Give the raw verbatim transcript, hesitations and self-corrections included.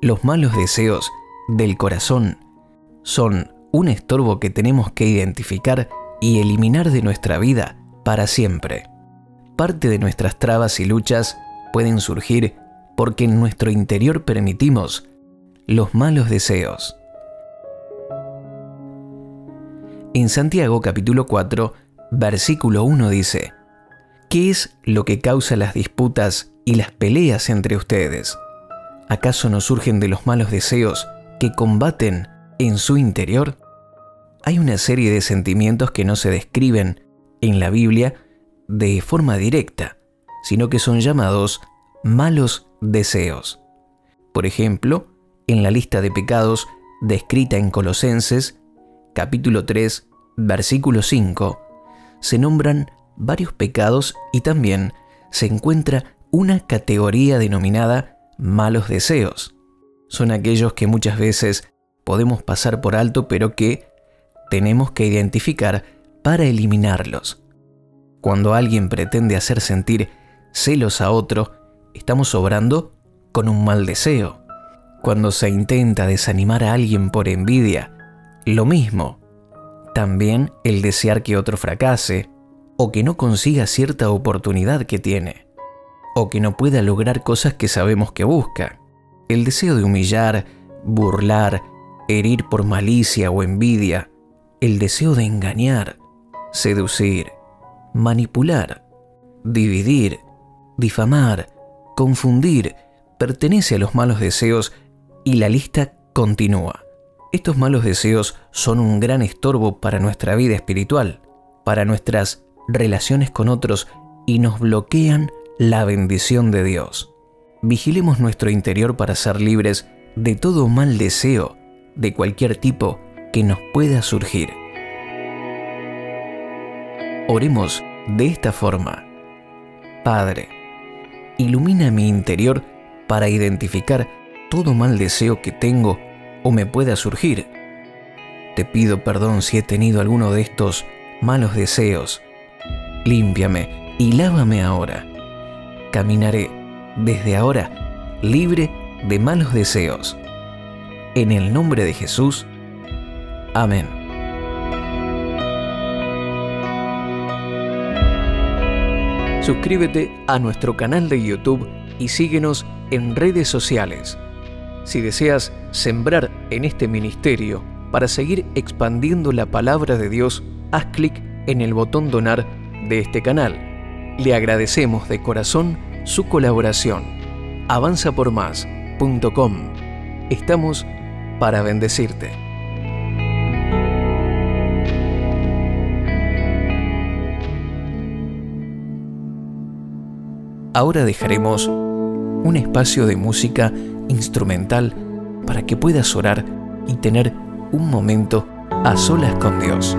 Los malos deseos del corazón son un estorbo que tenemos que identificar y eliminar de nuestra vida para siempre. Parte de nuestras trabas y luchas pueden surgir porque en nuestro interior permitimos los malos deseos. En Santiago capítulo cuatro, versículo uno dice: ¿Qué es lo que causa las disputas y las peleas entre ustedes? ¿Acaso no surgen de los malos deseos que combaten en su interior? Hay una serie de sentimientos que no se describen en la Biblia de forma directa, sino que son llamados malos deseos. Por ejemplo, en la lista de pecados descrita en Colosenses, capítulo tres, versículo cinco, se nombran varios pecados y también se encuentra una categoría denominada malos deseos. Son aquellos que muchas veces podemos pasar por alto, pero que tenemos que identificar para eliminarlos. Cuando alguien pretende hacer sentir celos a otro, estamos obrando con un mal deseo. Cuando se intenta desanimar a alguien por envidia, lo mismo. También el desear que otro fracase, o que no consiga cierta oportunidad que tiene, o que no pueda lograr cosas que sabemos que busca. El deseo de humillar, burlar, herir por malicia o envidia, el deseo de engañar, seducir, manipular, dividir, difamar, confundir, pertenece a los malos deseos y la lista continúa. Estos malos deseos son un gran estorbo para nuestra vida espiritual, para nuestras relaciones con otros y nos bloquean la bendición de Dios. Vigilemos nuestro interior para ser libres de todo mal deseo, de cualquier tipo que nos pueda surgir. Oremos de esta forma: Padre, ilumina mi interior para identificar todo mal deseo que tengo o me pueda surgir. Te pido perdón si he tenido alguno de estos malos deseos. Límpiame y lávame ahora. Caminaré desde ahora libre de malos deseos. En el nombre de Jesús. Amén. Suscríbete a nuestro canal de YouTube y síguenos en redes sociales. Si deseas sembrar en este ministerio para seguir expandiendo la palabra de Dios, haz clic en el botón donar de este canal. Le agradecemos de corazón su colaboración. avanza por más punto com. Estamos para bendecirte. Ahora dejaremos un espacio de música instrumental para que puedas orar y tener un momento a solas con Dios.